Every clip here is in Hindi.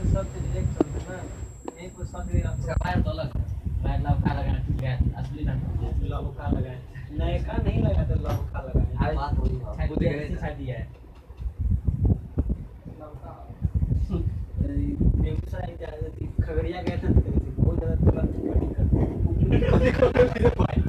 सब रिजेक्ट करते हैं ना, यही कुछ सब भी आपका फायर तो अलग है। मैं लव का लगाना ठीक है, असली ना लव का लगाए, नए का नहीं लगा तो लव का लगाए। बात वही है, बुद्धि कैसी शादी है लव का। बेगूसराय खगड़िया गए थे तो बहुत ज्यादा तुरंत कटिंग करते हैं।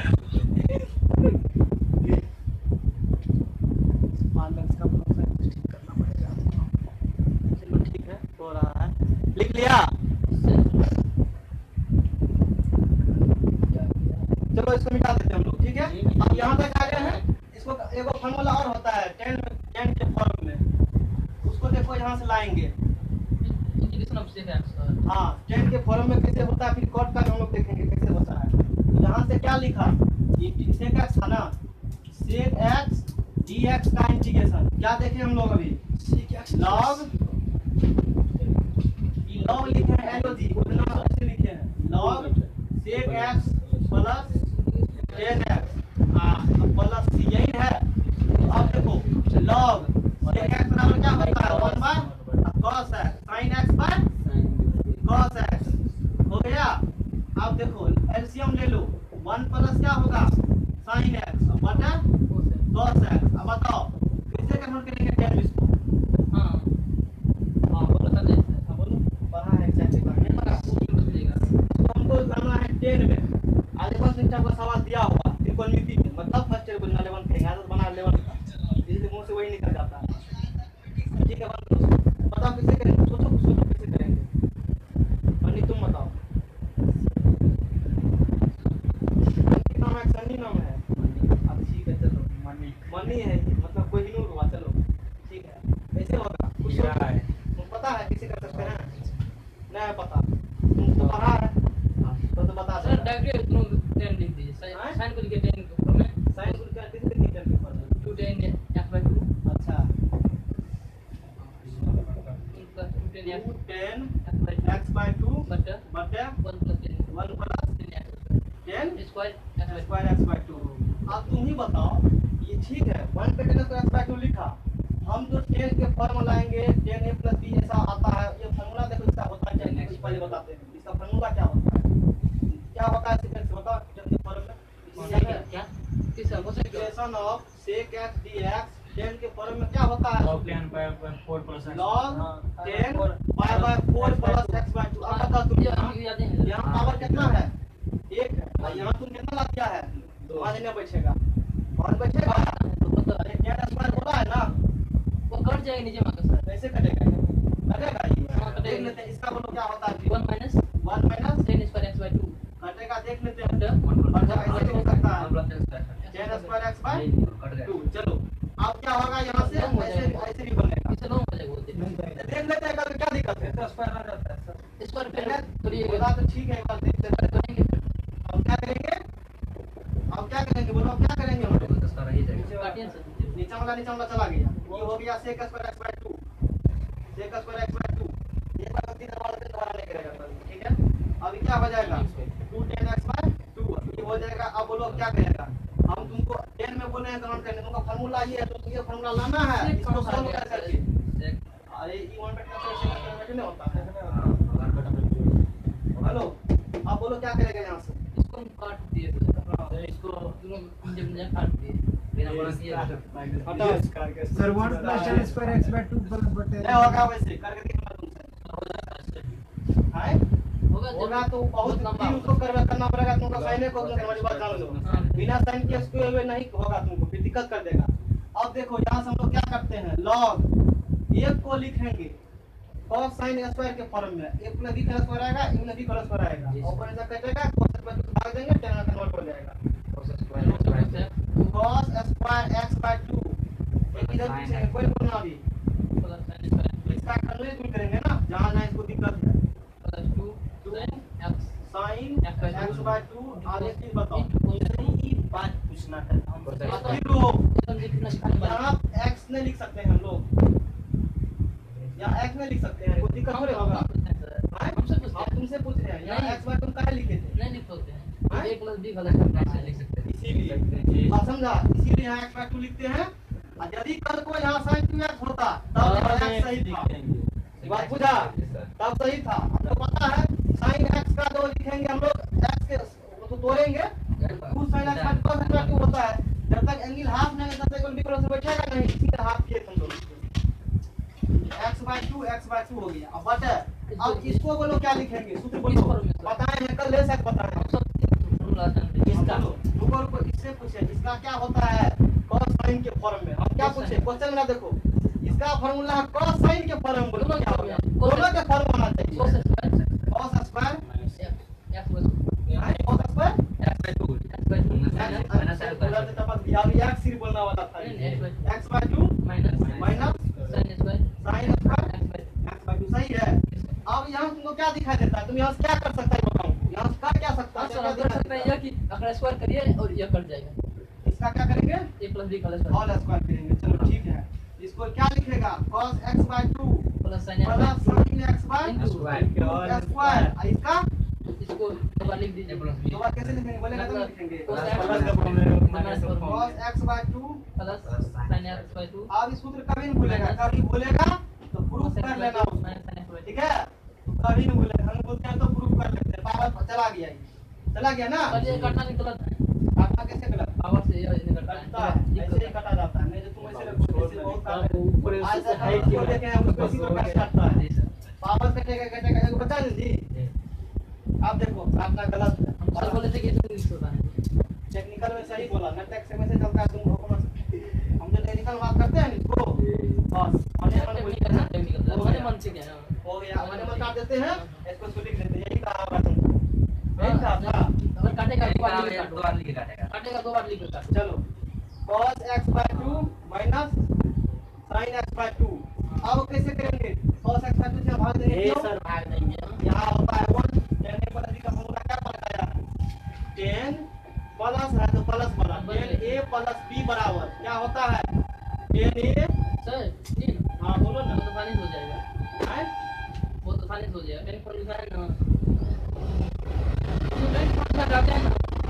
लिख लिया, चलो इसको मिटा देते हैं हम लोग, ठीक है। अब यहाँ तक आ गए हैं, इसको एक फॉर्मूला और होता है 10 के फॉर्म में, उसको देखो यहाँ से लाएंगे। हाँ 10 के फॉर्म में कैसे होता है, फिर कॉट का हम लोग देखेंगे कैसे होता है। यहाँ से क्या लिखा, सेक एक्स था ना, सेक एक्स dx का इंटीग्रेशन क्या देखे हम लोग अभी, लॉग लॉग लिखे हैं, एलओजी उतना ऐसे लिखे हैं, log sec x plus 10x plus यही है। तो अब देखो लॉग सेक एक्स बराबर क्या होता है, 1 by cos x sin x by cos x हो गया। अब देखो एलसीएम ले लो, 1 प्लस क्या होगा sin x बटा cos x। अब बताओ कैसे कन्वर्ट करेंगे 10 इसको। हाँ बोलो सर, हाँ बोलो पढ़ा है एक्सरसाइज नहीं पढ़ा, हमको करना है 10 में आलेखन संख्या का सवाल दिया होगा त्रिकोणमिति में, मतलब फर्स्ट ईयर बोलना 11 कहेंगे, आदत बना 11 का, इसलिए मुंह से वही निकल जाता है। ठीक है बताओ कैसे करेंगे, सोचो कैसे करेंगे, मनी तुम बताओ। नाम है सनी नाम है, अब ठीक है चलो मनी है मतलब कोई नहीं हुआ, चलो ठीक है ऐसे होगा। कुछ तुम पता है किसी कर सकते हैं, नहीं पता तुम तो पढ़ा है तो बता सर। डायरेक्ट तुम 10 लिख दीजिए, साइन को लिख 10 के ऊपर में, साइन को लिख दीजिए 10 के ऊपर में 2 10 f/2। अच्छा 2 10 x/2 बटे 1 + 10 स्क्वायर x/2। अब तुम ही बताओ, ये ठीक है 1 पे 10 स्क्वायर x/2 लिखा, हम जो 10 के फॉर्मूला लाएंगे 10a + b ऐसा आता है, ये फॉर्मूला देखो इसका होता है क्या, पहले बताते हैं इसका फॉर्मूला क्या होता है, क्या होता है सीक्वेंस बताओ 10 के फॉर्म में क्या किस integration of sec x dx 10 के फॉर्म में क्या होता है, log 10 by 4 plus x, log 10 by 4 plus x/2। अब बताओ तुम यहाँ पावर कितना है 1 है, और यहाँ तुम कितना ला दिया है 2, वहां नहीं बैठेगा, कौन बैठेगा तो पता है 10 स्क्वायर होता है ना, वो कट जाएगा नीचे में सर, कैसे कटेगा ये देख लेते हैं। इसका बोलो क्या होता है 1 minus 10 स्क्वायर x/2 कटेगा, देख लेते हैं और जब ऐसे हो सकता है 10 स्क्वायर x/2। चलो अब क्या होगा, यहाँ से ऐसे भी बनेगा, चलो देख लेते हैं क्या दिक्कत है, स्क्वायर आ जाता है सर, स्क्वायर पहले तो ठीक है, एक बार देख लेते हैं। अब क्या करेंगे, बोलो अब क्या करेंगे, नीचे वाला चला गया, ये हो गया sec square x/2, sec square x/2 ये बार तीन दोबारा नहीं करेगा, ठीक है। अभी क्या हो जाएगा 2 10x/2 ये हो जाएगा। अब बोलो क्या करेगा, हम तुमको 10 में बोले हैं कन्वर्ट करने, तुमको फार्मूला ये है तो ये फार्मूला लाना है, इसको सॉल्व कर करके, अरे ई 1 बेटा कैसे नहीं होता है। हेलो अब बोलो क्या करेगा, यहाँ से इसको काट दिए, इसको जब काट दिए बिना बना दिए सर 1 + 10 स्क्वायर x/2 प्लस बटे नहीं होगा, वैसे करके देखना तुमसे है होगा तो बहुत लंबा उसको करना पड़ेगा तुमको, साइन को हमारी बात जान लो, बिना साइन के इसको नहीं होगा तुमको, फिर दिक्कत कर देगा। अब देखो यहाँ से हम लोग क्या करते हैं, लॉग 1 को लिखेंगे cos sin स्क्वायर के फॉर्म में, a + b का स्क्वायर आएगा, a + b का स्क्वायर आएगा, ऊपर ऐसा कटेगा cos स्क्वायर को भाग देंगे 10 में कन्वर्ट हो जाएगा, cos स्क्वायर x/2 एक इधर पीछे कोई बोलना अभी इसका कन्वर्ट करेंगे ना, जहां ना इसको दिक्कत है +2 sin x/2। और एक चीज बताओ, ये बात पूछना है यहाँ x नहीं लिख सकते हैं हम लोग, यहाँ x नहीं लिख सकते हैं, कोई दिक्कत थोड़ी होगा, हम तुमसे पूछ रहे हैं यहाँ x तुम काहे लिखे थे, नहीं लिख सकते हैं, a + b गलत लिख सकते हैं, इसीलिए समझा, इसीलिए यहाँ x/2 लिखते हैं। और यदि कल को यहाँ sin 2x होता तब x सही लिखेंगे, बात बुझा। था, तब सही था। हमको पता है साइन एक्स का जो लिखेंगे हम लोग एक्स के तो तोड़ेंगे, two sine x by cos x by 2 होता है। जब तक एंगल हाफ नहीं है तब तक बी क्रॉस बैठेगा नहीं, इसलिए हाफ किए हम लोग। x बाय 2 हो गया। अब बटे अब इसको बोलो क्या लिखेंगे, सूत्र बोलो, बताएं हैं कल ले सकते बताएं इसका। रुको इससे पूछे इसका क्या होता है cos sin के फॉर्म में। हम क्या पूछे क्वेश्चन में देखो, इसका फार्मूला है cos sin के फॉर्म में, बोलो क्या होगा, दोनों के फॉर्म होना चाहिए। cos square cos square x सिर्फ बोलने वाला था, x by 2 minus sin square x by 2 सही है। अब यहाँ तुमको क्या दिखाई देता है, तुम यहाँ से क्या कर सकता है बताओ, यहाँ से कर क्या सकता है, क्या कर सकता है कि अगर स्क्वायर करिए और ये कट जाएगा, इसका क्या करेंगे a प्लस b का होल स्क्वायर करेंगे। चलो ठीक है, इसको क्या लिखेगा cos x by 2 plus sin x by square. इसका इसको दो बार लिख दीजिए, दो बार कैसे लिखेंगे बोलेगा तो लिखेंगे cos x by 2 plus sin x by 2। अब इस सूत्र कभी नहीं भूलेगा, कभी भूलेगा तो प्रूफ कर लेना उसमें, ठीक है, तो कभी नहीं भूलेगा, हम बोलते हैं तो प्रूफ कर लेते हैं। पावर चला गया, ये चला गया ना, ये कटना नहीं गलत है, आपका कैसे गलत पावर से ये कटता है, ऐसे ही कटा जाता है, नहीं तो तुम ऐसे रखो ऐसे बहुत ऊपर से हाइट को देखे हैं उसको इसी को काटता है, पावर कटेगा एक बता दीजिए। आप देखो आपका गलत है, हम सर बोले थे कि इसमें मिक्स होता है, टेक्निकल में सही बोला, मैं टेक्स्ट में से चलता है तुम हम जो टेक्निकल बात करते हैं इसको बस हमारे मन से क्या हो गया, हमारे मन काट देते हैं, इसको इसको लिख देते हैं, यही कहा हुआ तुमको, यही कहा था। अगर काटेगा दो बार लिख काटेगा, काटेगा दो बार लिख के काट। चलो cos x by 2 minus sin x by 2, अब कैसे करेंगे, cos x बाय 2 से भाग देंगे, क्यों सर भाग देंगे, यहाँ होता है 1 tan a प्लस b का फॉर्मूला क्या बताया, tan प्लस है तो प्लस बना, tan a प्लस b बराबर क्या होता है, tan a सर तीन, हाँ बोलो ना, वो तो फाइनेंस हो जाएगा, हैं वो तो फाइनेंस हो जाएगा, बैंक पर लिखा है ना, तो बैंक पर जाते हैं ना,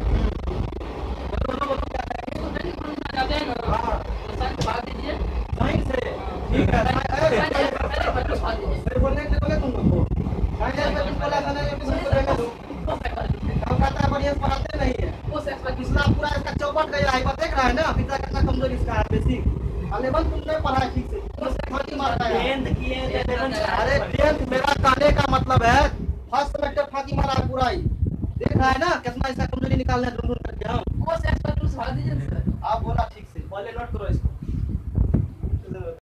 बोलो क्या करेंगे, तो बैंक पर जाते हैं ना, हाँ तो साइन भाग दीजिए, साइन से, ठीक है, पहले बच्चों भाग दीजिए, मेरे बोलने के बोले तुम लोग को साइन से बोला था ना, ये भी तुमको देने दो, हम कहता है बढ़िया से पढ़ाते नहीं है, उस एक्स पर पिछला पूरा इसका चौपट गया है, बात देख रहा है ना, पिछला कितना कमजोर इसका है, बेसिक 11 तुमने पढ़ा है ठीक से, उससे फाकी मारता है, 10th किए 11th, अरे 10th मेरा कहने का मतलब है फर्स्ट सेमेस्टर फाकी मारा है पूरा ही, देख रहा है ना कितना इसका कमजोरी निकालना है ढूंढ ढूंढ करके हम, उस एक्स पर भाग दीजिए।